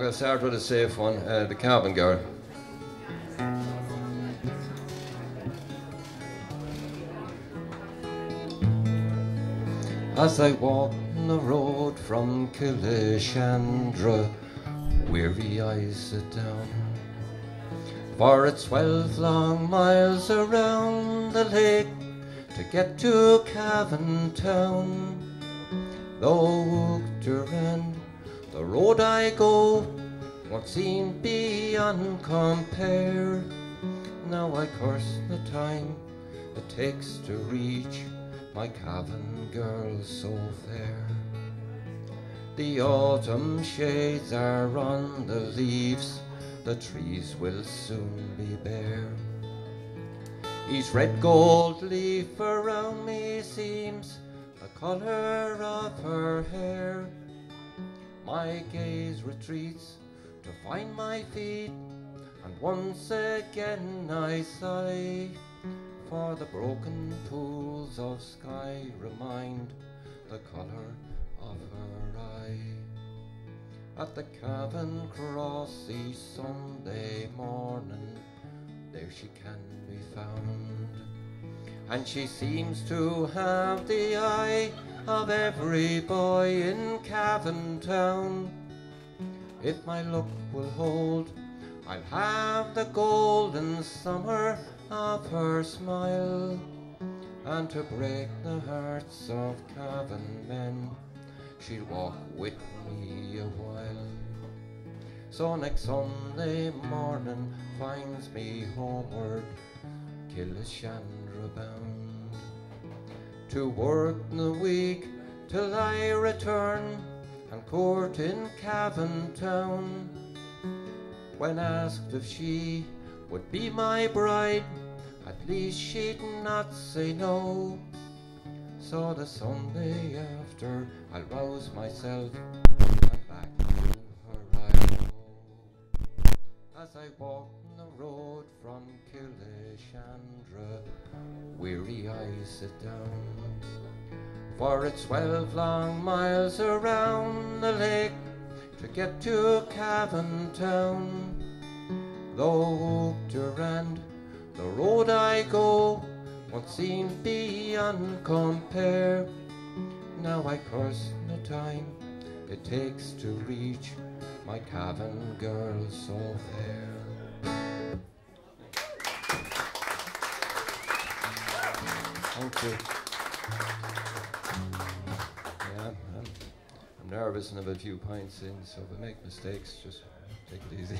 I'll start with a safe one, the Cabin Girl. As I walk on the road from Killishandra, weary eyes sit down, for it's 12 long miles around the lake to get to Cavan town. Though Durand, the road I go won't seem beyond compare. Now I curse the time it takes to reach my Cavan girl so fair. The autumn shades are on the leaves, the trees will soon be bare. Each red gold leaf around me seems the colour of her hair. My gaze retreats to find my feet, and once again I sigh, for the broken pools of sky remind the colour of her eye. At the Cavan Cross each Sunday morning, there she can be found, and she seems to have the eye of every boy in Cavan town. If my luck will hold, I'll have the golden summer of her smile, and to break the hearts of Cavan men, she'll walk with me a while. So next Sunday morning finds me homeward, Killishandra bound, to work the week till I return and court in Cavan town. When asked if she would be my bride, at least she'd not say no. So the Sunday after I'll rouse myself and back to her I go. As I walk on the road from Killishandra, weary eyes sit down, for it's 12 long miles around the lake to get to Cavan town. Though Durand, the road I go won't seem beyond compare. Now I curse the time it takes to reach my Cavan girl so fair. Thank you. Yeah, I'm nervous and have a few pints in, so if I make mistakes, just take it easy.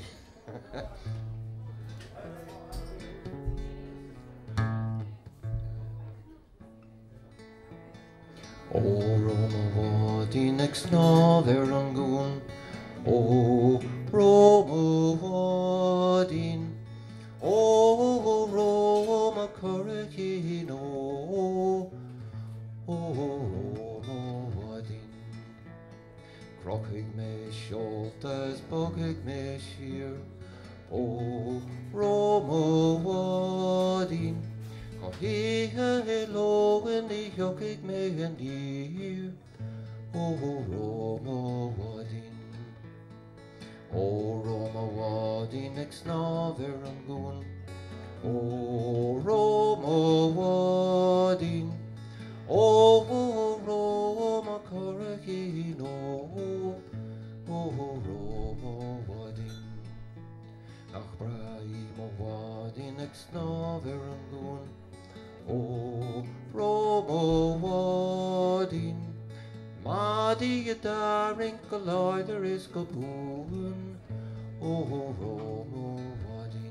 O Roma Wadi next nover angun, O Roma Wadin, O Roma Corrigino, O Roma Wadin. Crockig me shoulders, bogig me sheer, O Roma Wadin. Oh, he hello in the yokig me and dear, O Roma Wadin. O Roma Wadin next nover angun, O Roma Wadin, O Roma Corrigino, O Roma Wadin. Nach Brahim Wadin next nover angun, O Roma Wadin. Madi yadaring kaloi there is kaboon, O Roma Wadin.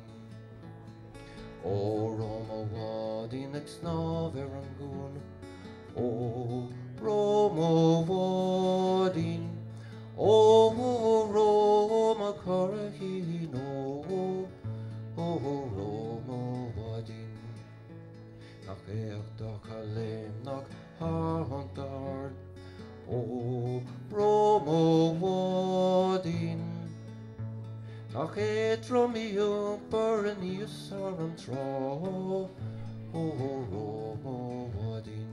O Roma Wadin next nover angun, O Roma Wadin, O Roma Corrigino, O Roma Wadin. Nach doch alem nach Harhantard, O Roma Wadin. Nach Romeo Berenius Aram Tro, O Roma Wadin.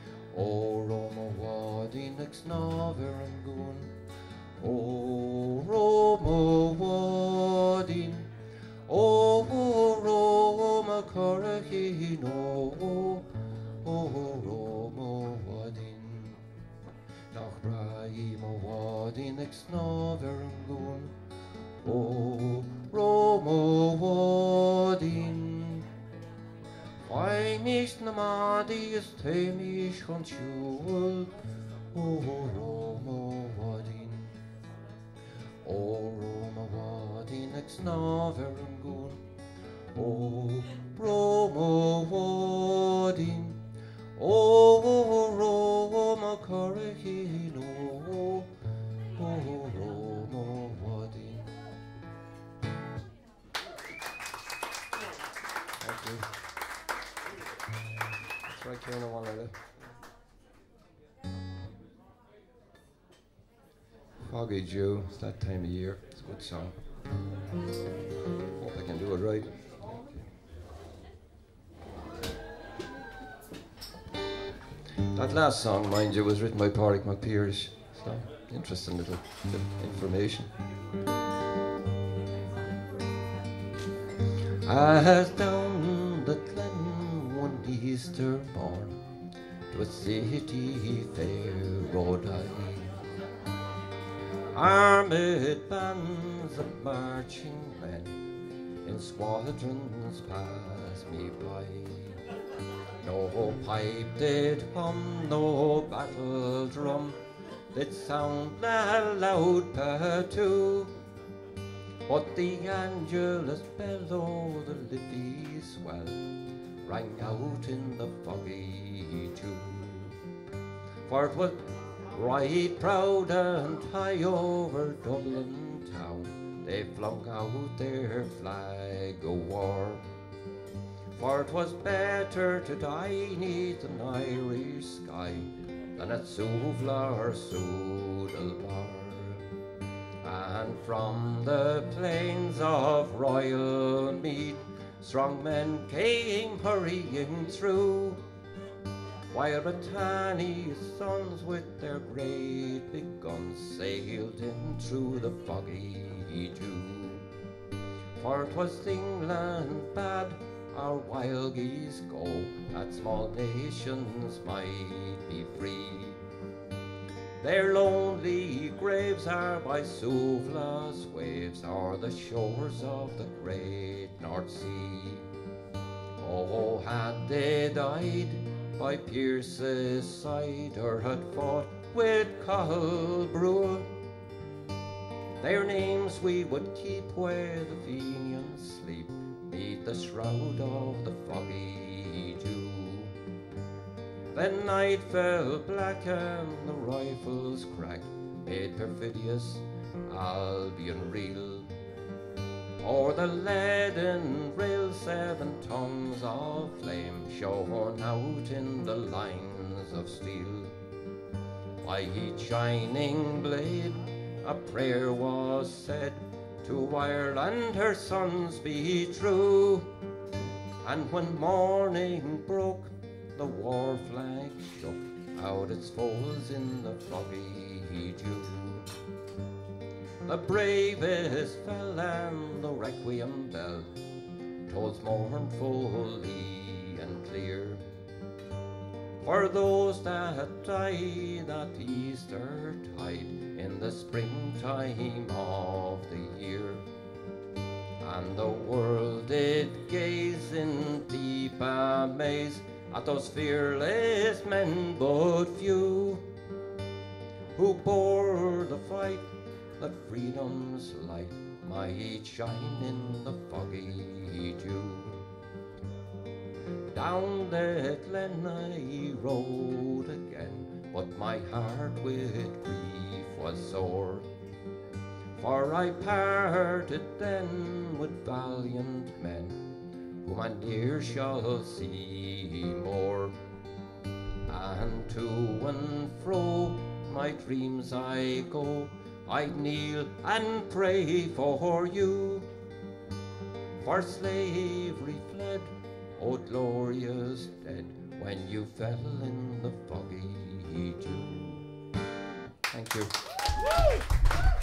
O Roma Wadin next nover angun, O wadin ex noverangun. O Romo wadin. Why mich na madi is te mich on chul. O Romo wadin. O Roma wadin ex noverangun. O Roma wadin. O Roma carahino. O Roma wadin. Thank you. That's right, Kieran, I wanted it. Foggy Jew, it's that time of year. It's a good song. Hope I can do it right. That last song, mind you, was written by Pádraig MacPiers. So, interesting little bit of information. As down the glen one Easter morn, 'twas city fair rode I. Armed bands of marching men in squadrons passed me by. No pipe did hum, no battle drum did sound a loud pattoo, but the Angelus bellow, the Liffey swell, rang out in the foggy dew. For it was right proud and high over Dublin town, they flung out their flag of war. For it was better to die 'neath an Irish sky than at Suvla or Soodlebar. And from the plains of Royal Meath strong men came hurrying through, while Britannia's sons with their great big guns sailed in through the foggy dew. For 'twas England bad our wild geese go, that small nations might be free. Their lonely graves are by Suvla's waves, or the shores of the great North Sea. Oh, had they died by Pierce's side, or had fought with Cathal Brugha, their names we would keep where the Fenians sleep, beneath the shroud of the foggy dew. Then night fell black and the rifles cracked, made perfidious Albion reel. O'er the leaden rail 7 tongues of flame shone out in the lines of steel. By each shining blade a prayer was said, to Ireland her sons be true. And when morning broke, the war flag shook out its folds in the foggy dew. The bravest fell and the requiem bell tolls mournfully and clear, for those that died at Easter tide in the springtime of the year. And the world did gaze in deep amaze at those fearless men but few, who bore the fight that freedom's light might shine in the foggy dew. Down the glen I rode again, but my heart with grief was sore, for I parted then with valiant men, whom I ne'er shall see more. And to and fro my dreams I go, I kneel and pray for you. For slavery fled, O glorious dead, when you fell in the foggy dew. Thank you.